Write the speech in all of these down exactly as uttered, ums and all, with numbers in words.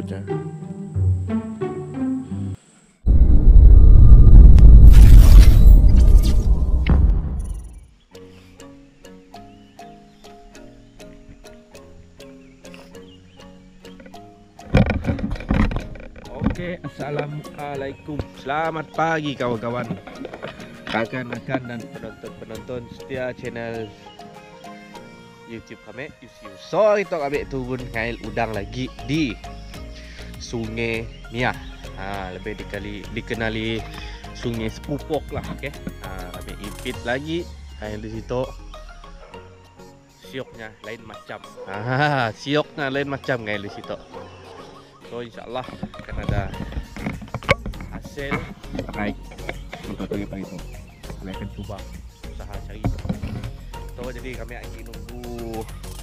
punya. Oke, assalamualaikum. Selamat pagi kawan-kawan, rakan-rakan dan penonton-penonton setia channel YouTube kami. So, kita kami turun ngail udang lagi di Sungai Niah. Ha, lebih dikali dikenali Sungai Sepupok lah, okey. Ha, kami ipit lagi ngail di situ. Sioknya lain macam. Ha, sioknya lain macam ngail di situ. So insyaAllah akan ada hasil baik untuk pagi-pagi itu. Kami akan cuba usaha cari. So jadi kami akan nunggu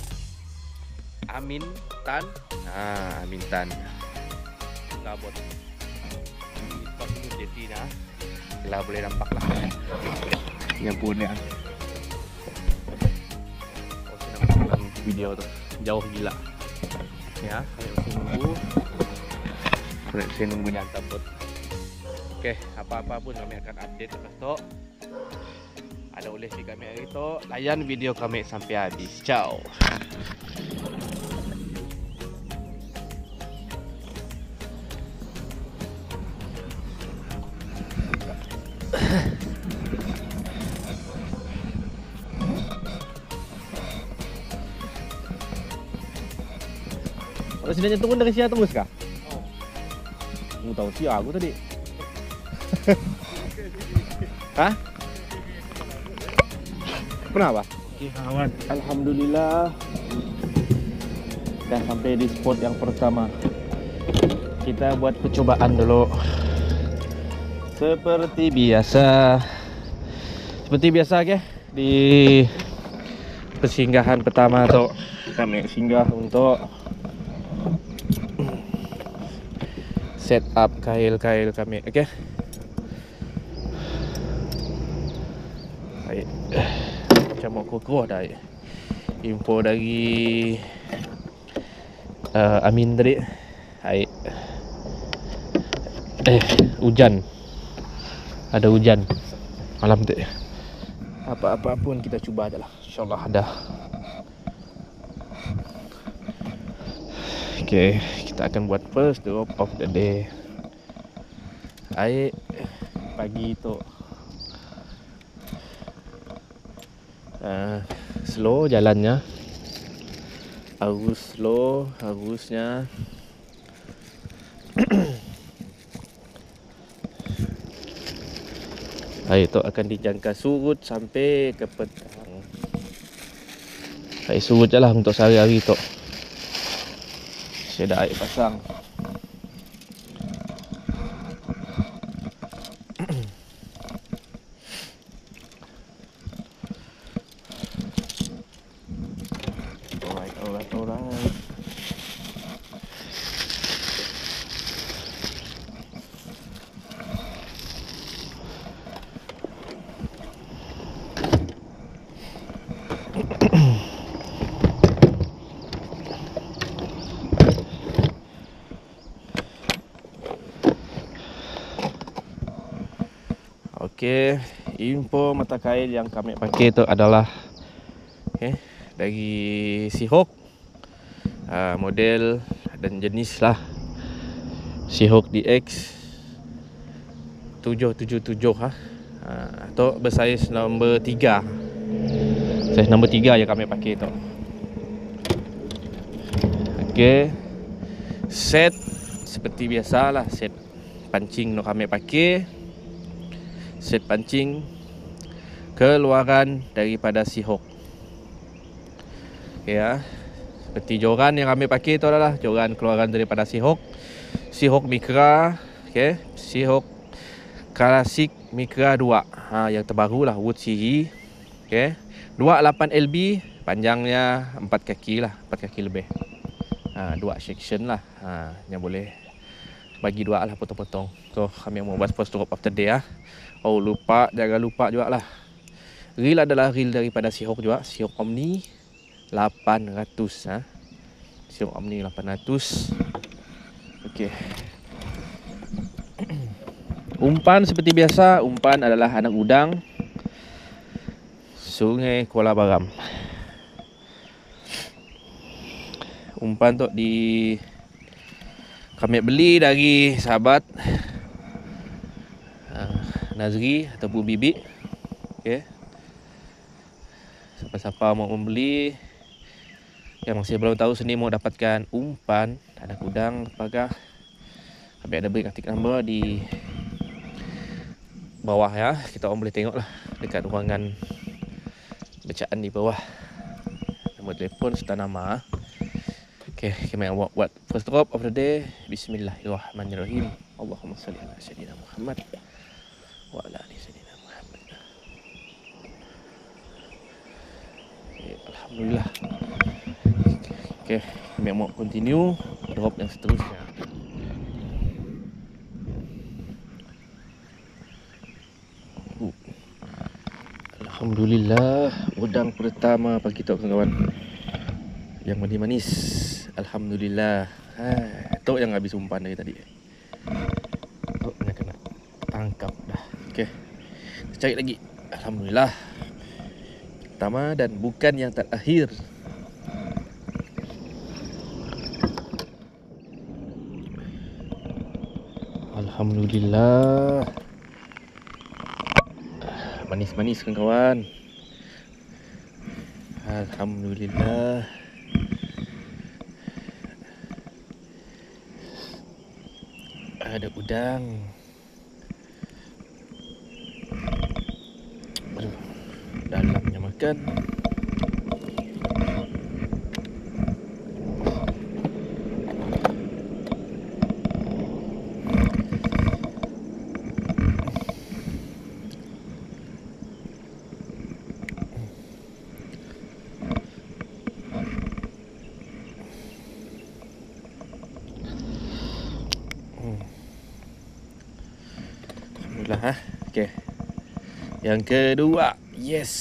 Amin Tan. Nah, Amin Tan kita buat di spot ini jadi nah. Bila boleh nampak lah. Ya pun ya. Oh, senang dalam video tu. Jauh gila. Ya, kami masih nunggu. Saya nunggu nyantap bot. Oke, apa-apa pun kami akan update lepas tu. Ada oleh si kami hari itu. Layan video kami sampai habis. Ciao. Kalau sini turun dari sini tembus kah? Aku tahu sih aku tadi. Hah? Kenapa? Oke kawan, Alhamdulillah dah sampai di spot yang pertama. Kita buat percobaan dulu. Seperti biasa. Seperti biasa ke di persinggahan pertama tu kami singgah untuk set up kail-kail kami, okey. Baik. Macam mau kukuh dah. Info dari uh, Amin tadi. Baik. Eh, hujan. Ada hujan malam tu. Apa-apa pun kita cuba ajalah. InsyaAllah ada. Okay, kita akan buat first drop of the day. Baik, pagi tu uh, slow jalannya. Arus slow, arusnya Baik, tu akan dijangka surut sampai ke petang. Baik, surut je lah untuk sehari-hari tu. Saya dah air pasang. Alright, alright, alright. Okey, info mata kail yang kami pakai itu adalah okay, dari Seahawk, uh, model dan jenis lah Seahawk D X tujuh tujuh tujuh ha. Uh, atau bersaiz nombor tiga. Saiz nombor tiga yang kami pakai itu. Okey. Set seperti biasalah, set pancing yang kami pakai. Set pancing keluaran daripada Seahawk. Okay, ya. Seperti joran yang kami pakai itu adalah joran keluaran daripada Seahawk. Seahawk Micra, okay. Seahawk Classic Micra dua. Ha, yang terbaru lah, wood siri. Okay. dua puluh lapan L B, panjangnya empat kaki lah, empat kaki lebih. Ha, dua section lah. Ha, yang boleh bagi dua lah, potong-potong. So kami mau buat first drop of the day ah. Oh lupa, jangan lupa juga lah. Reel adalah reel daripada Seahawk juga, Seahawk Omni lapan ratus ha. Seahawk Omni lapan ratus. Okey. Umpan seperti biasa, umpan adalah anak udang Sungai Kuala Baram. Umpan tu di kami beli dari sahabat uh, Nazri ataupun Bibi. Okey. Siapa-siapa mau membeli yang masih belum tahu sini mau dapatkan umpan anak udang, apakah kami ada beri artikel nombor di bawah ya. Kita orang boleh tengok lah dekat ruangan bacaan di bawah. Nombor telefon serta nama. Okay, kami akan buat, buat first drop of the day. Bismillahirrahmanirrahim. Allahumma salli ala sayyidina Muhammad wa ala ali sayyidina Muhammad. Okay, Alhamdulillah. Okay, kami mau continue drop yang seterusnya. Uh. Alhamdulillah, udang pertama pagi tu kawan-kawan. Yang manis-manis. Alhamdulillah. Ha, tok yang habis umpan dari tadi. Tok yang kena tangkap dah. Okey. Kita cari lagi. Alhamdulillah. Pertama dan bukan yang terakhir. Alhamdulillah. Manis-manis kawan-kawan. Alhamdulillah. Ada udang. Aduh, dalamnya makan. Alhamdulillah. Ha? Okey. Yang kedua. Yes.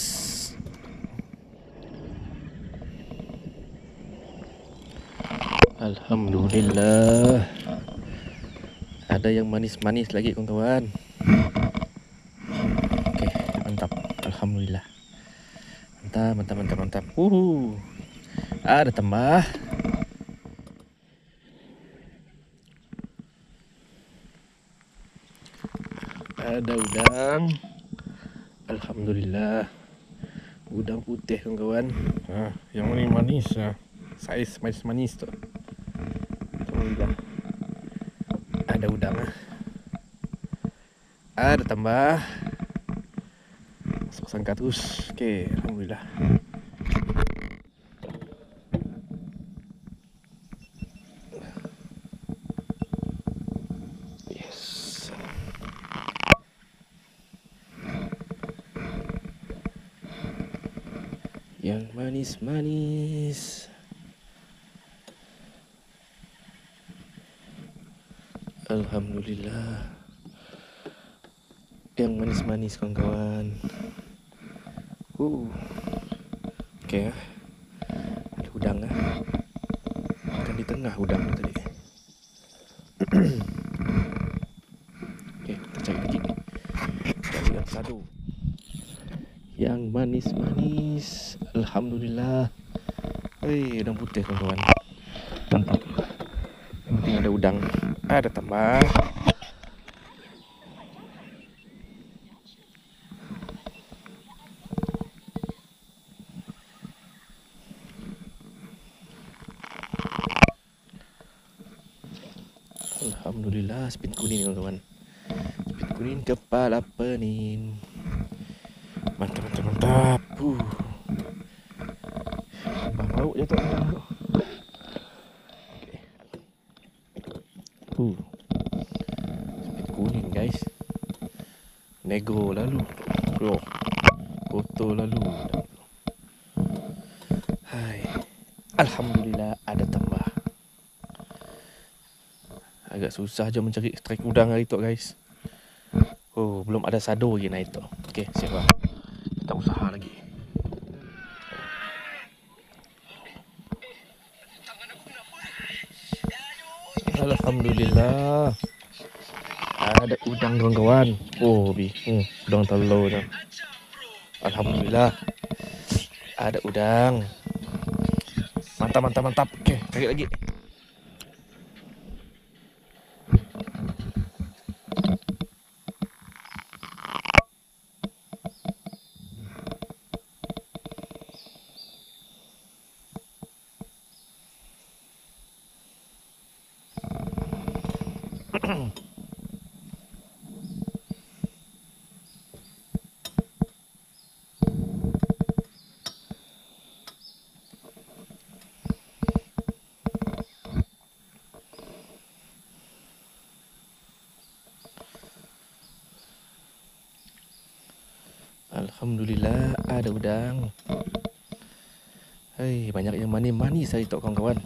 Alhamdulillah. Ada yang manis-manis lagi kawan-kawan. Okey, mantap. Alhamdulillah. Mantap, mantap, mantap, mantap. Uhu. Ada tambah. Ada udang. Alhamdulillah. Udang putih kawan-kawan. Ha, yang manis-manis ha. Saiz manis-manis tu. Alhamdulillah. Ada udang ha. Ada tambah. Masuk sangka terus. Okey, alhamdulillah. Yang manis-manis. Alhamdulillah. Yang manis-manis kawan-kawan. Uh. Okey ya. Ada udang lah. Kan di tengah udang tadi. Okey, kita cari lagi. Cari yang satu. Yang manis-manis. Alhamdulillah. Hei, udang putih kawan-kawan. Mantap. Yang penting ada udang. Ada tambah. Alhamdulillah, spin kuning kawan-kawan. Spin kuning kepala penin. Mantap, mantap, mantap. Uh. Bau je tu. Okey. Uh. Spin kuning guys. Negro lalu. Oh. Kotor lalu. Hai. Alhamdulillah ada tambah. Agak susah je mencari strike udang hari tu guys. Oh, belum ada sado lagi naik tu. Okey, siap lah. Kita usaha lagi. Alhamdulillah. Ada udang kawan-kawan. Oh, bi, hmm, udang telur dah. Alhamdulillah. Ada udang. Mantap, mantap, mantap. Okey, cari lagi. Alhamdulillah ada udang. Hei, banyak yang manis-manis saya tok kawan-kawan.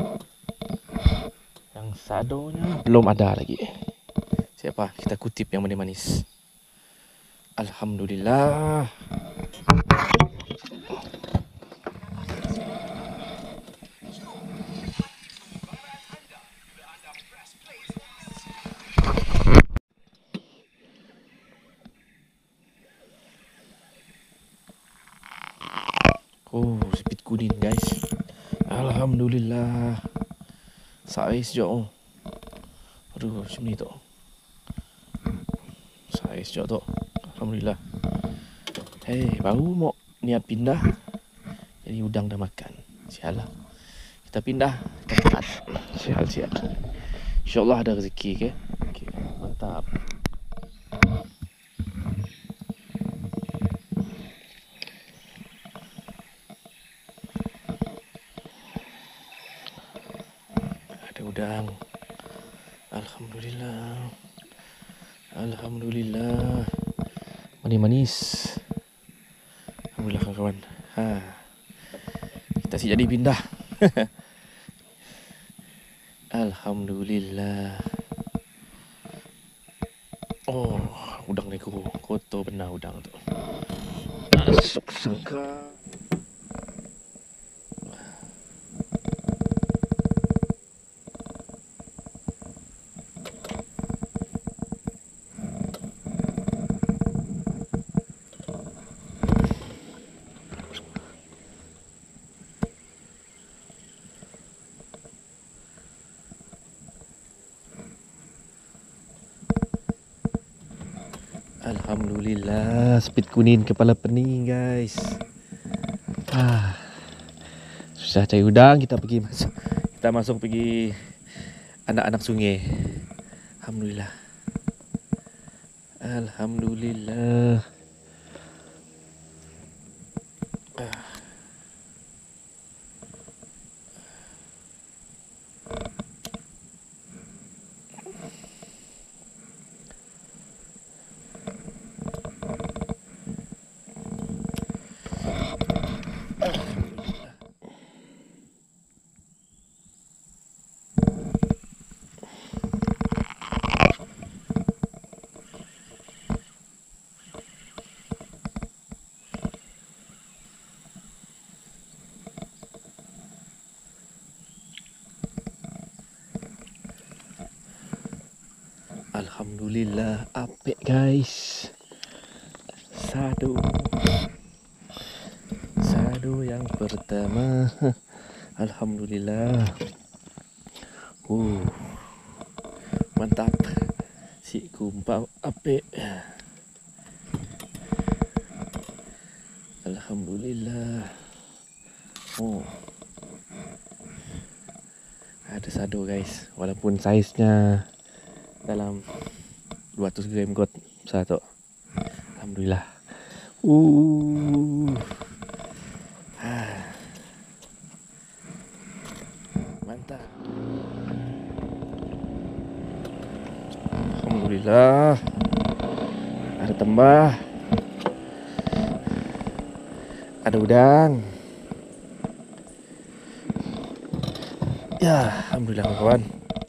Yang sadonya belum ada lagi. Siapa? Kita kutip yang manis-manis. Alhamdulillah. Oh, speed kuning guys. Alhamdulillah. Saiz je. Aduh, macam ni tu. Saiz je tu. Alhamdulillah. Hei, baru mau niat pindah. Jadi udang dah makan. Sial lah. Kita pindah. Kita sial, sial. InsyaAllah ada rezeki ke. Okay, mantap. Udang. Alhamdulillah. Alhamdulillah. Manis-manis. Alhamdulillah kawan-kawan. Ha. Kita si jadi pindah. Alhamdulillah. Oh, udang ni kotor benar udang tu. Masuk sangka. Alhamdulillah, speed kuning kepala pening guys. Ah, susah cari udang, kita pergi masuk, kita masuk pergi anak-anak sungai. Alhamdulillah. Alhamdulillah. Ah. Alhamdulillah, apik guys. Sado. Sado yang pertama. Alhamdulillah. Uh. Mantap. Si kumpau apik. Alhamdulillah. Oh. Ada sado guys, walaupun saiznya dalam dua ratus gram kot satu. Alhamdulillah. Uh. Ah. Mantap. Alhamdulillah. Ada tambah. Ada udang. Ya, alhamdulillah kawan.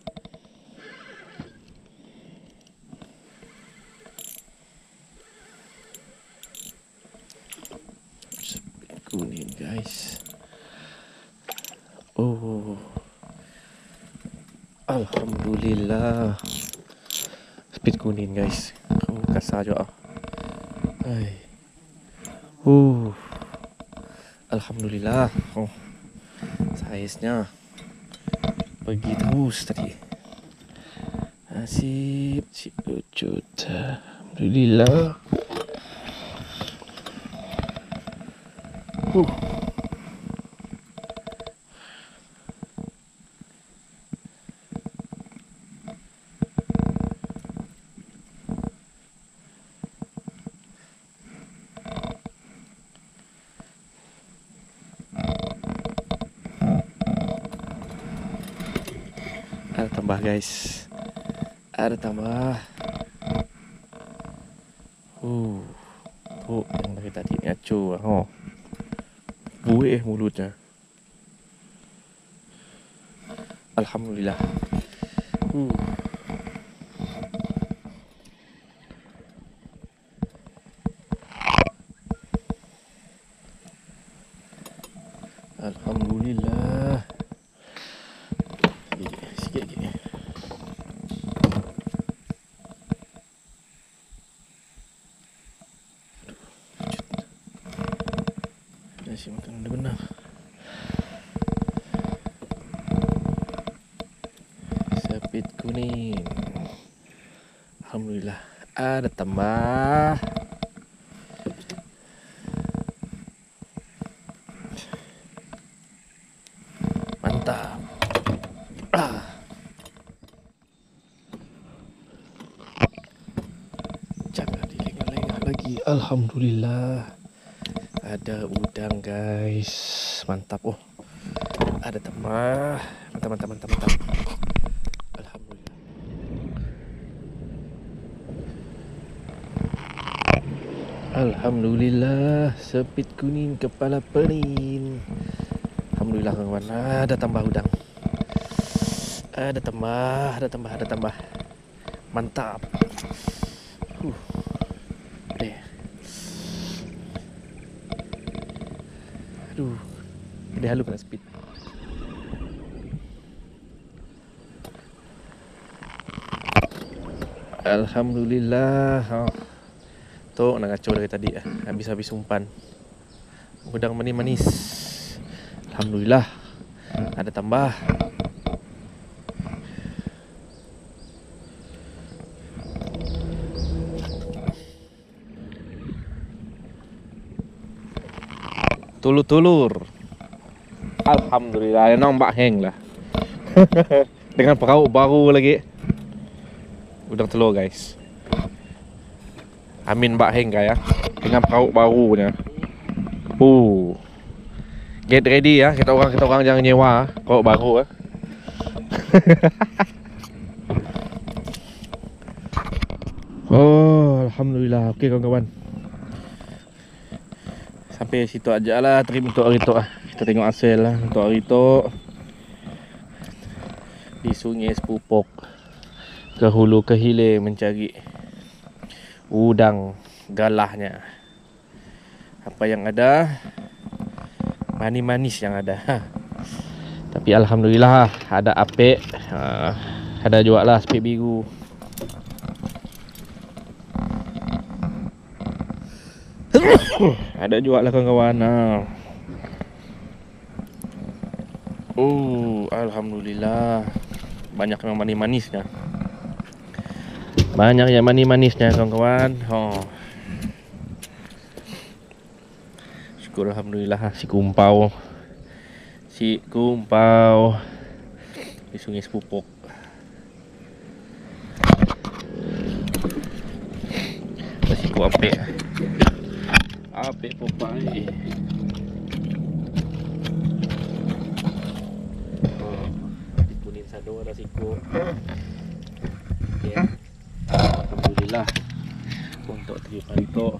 Kuning guys. Oh. Alhamdulillah. Speed kuning guys. Oh, kasar juga. Hai. Uh. Alhamdulillah. Oh. Saiznya pergi terus tadi. Nasib si lucut. Alhamdulillah. Uh. Ada tambah guys. Ada tambah. Uh. Oh, yang dari tadi ni acuh. Oh. Buih mulutnya. Alhamdulillah. Uh. Alhamdulillah. Sikit lagi. Nasi makan udah benar. Speed kuning. Alhamdulillah. Ada tambah. Mantap. Ah. Jangan dilengah-lengah lagi. Alhamdulillah. Ada udang guys. Mantap. Oh. Ada tambah. Mantap mantap mantap mantap. Alhamdulillah. Alhamdulillah. Speed kuning kepala penin. Alhamdulillah kawan. Ada tambah udang. Ada tambah, ada tambah, ada tambah. Mantap. Huh. Deh. Aduh. Dia halu kena speed. Alhamdulillah. Oh. Tu nak kacau dari tadi. Habis-habis umpan. Udang manis-manis. Alhamdulillah. Ada tambah. Tulur-tulur. Alhamdulillah, nampak hang lah. Dengan perahu baru lagi. Udang telur guys. Amin mbak hang ya. Dengan perahu barunya. Uh. Get ready ya, kita orang kita orang jangan nyewa perahu baru ya. Oh, alhamdulillah. Okey kawan-kawan. Sampai situ aja lah trip untuk hari tu lah. Kita tengok hasil lah untuk hari tu. Di Sungai Sepupok, ke hulu ke hilir mencari udang galahnya. Apa yang ada, manis-manis yang ada. Tapi alhamdulillah ada apek, uh, ada juga lah spek biru. Ada juga lah kawan-kawan. Oh, alhamdulillah. Banyak yang manis-manisnya. Banyak yang manis-manisnya kawan-kawan. Oh. Syukur alhamdulillah si kumpau. Si kumpau di Sungai Sepupok. Siku apek. Apek popai. Oh, kuning sado ada siku. Okay. Alhamdulillah untuk trip hari tu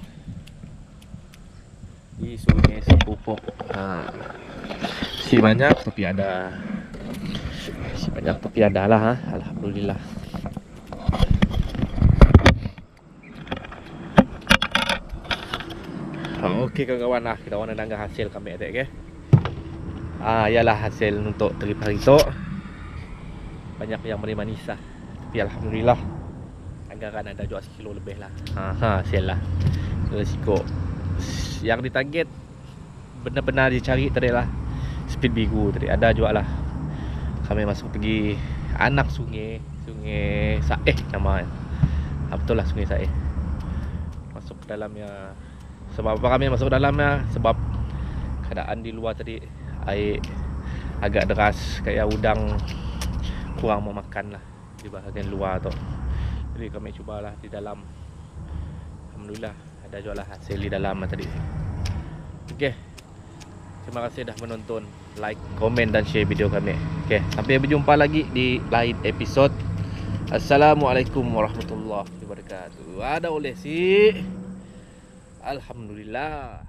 di Sungai Sepupok. Ha. Si banyak tapi ada. Si banyak tapi ada lah. Ha? Alhamdulillah. Okey kawan-kawan lah, kita orang nak hasil kami adik ke. Ah, ialah hasil untuk trip hari tu. banyak yang menerima Nisa. Tapi alhamdulillah anggaran ada jual sekilo lebih lah. Ha ha sial lah. Resiko yang ditarget benar-benar dicari tadi lah speed biru tadi. Ada jual lah. Kami masuk pergi anak sungai, Sungai Saeh nama. Ha, betul lah Sungai Saeh. Masuk ke dalamnya. Sebab apa kami masuk ke dalamnya? Sebab keadaan di luar tadi air agak deras, kayak udang kurang mau makan lah di bahagian luar tu. Jadi kami cubalah di dalam. Alhamdulillah ada jual lah hasil di dalam tadi. Okey. Terima kasih dah menonton. Like, komen dan share video kami. Okey, sampai berjumpa lagi di lain episod. Assalamualaikum warahmatullahi wabarakatuh. Ada oleh si. Alhamdulillah.